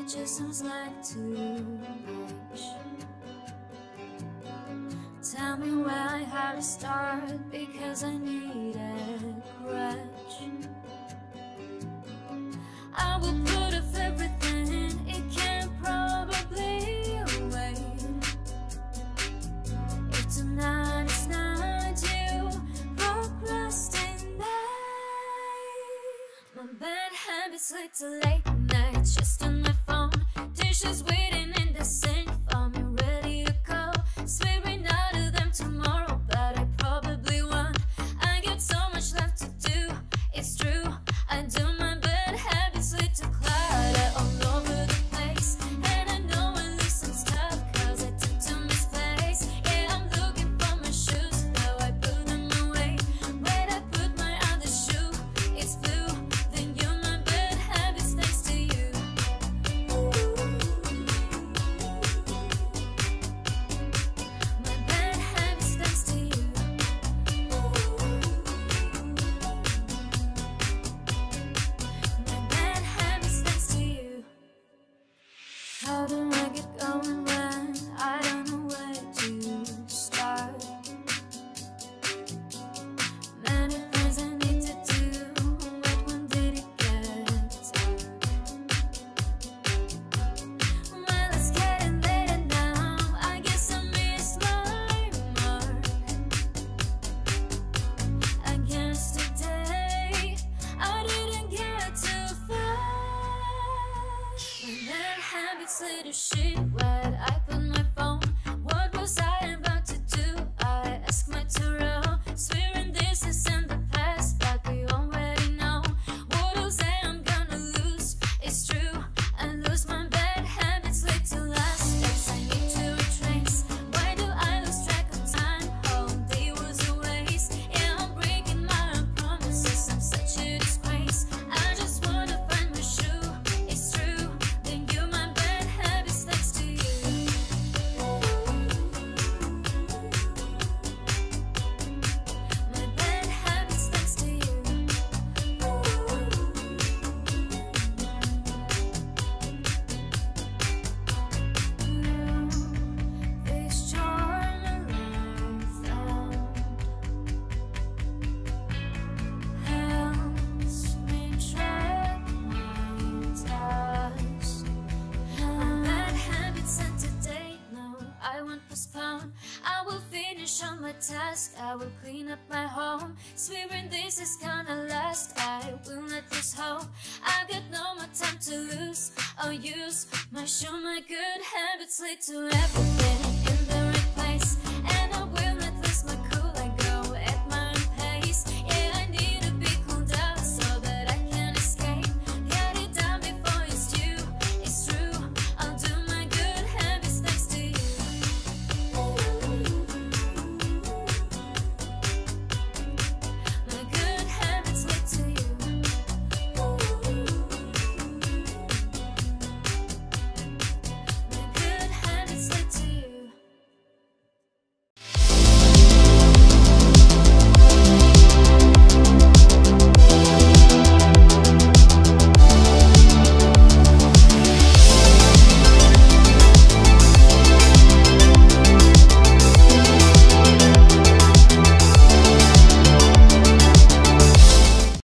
just seems like too much. Tell me where I had to start, because I need a crutch. I will put off everything, it can probably wait. If tonight is not you, procrastinate. My bad habits lead to late nights, just on my phone. Dishes waiting in the sink for me, ready to go. Swearing I'll do them tomorrow, but I probably won't. I got so much left to do, it's true. I do my bad habits lead to clutter all over the place. And I know I lose some stuff, cause I tend to misplace. Yeah, I'm looking for my shoes, now I put them away. When I put my other shoe, it's blue. Then you, my bad habits thanks to you. My bad habits thanks to you. My bad habits thanks to you. How do I get going when I don't know where to start? Many things I need to do, but when did it get dark? Well, it's getting later now, I guess I missed my mark. I guess today I didn't get too far. My bad habits lead to shit, where'd I put my phone? What was I about to do? I asked my tarot, swearing this is in the past, but we already know. What else I'm gonna lose? It's true, I lose my bad habits lead to last steps I need to retrace. Why do I lose track of time? Whole day was a waste. Yeah, I'm breaking my own promises, I'm such a disgrace. I just wanna find my shoe, it's true. Then you, my bad habits thanks to you. My bad habits thanks to you. This journal I found helps me track my tasks. My bad habits and today, no, I won't postpone. I will finish all my tasks, I will clean up my home. Swearing this is gonna last, I will not lose hope. I've got no more time to lose or use. My show, my good habits lead to everything.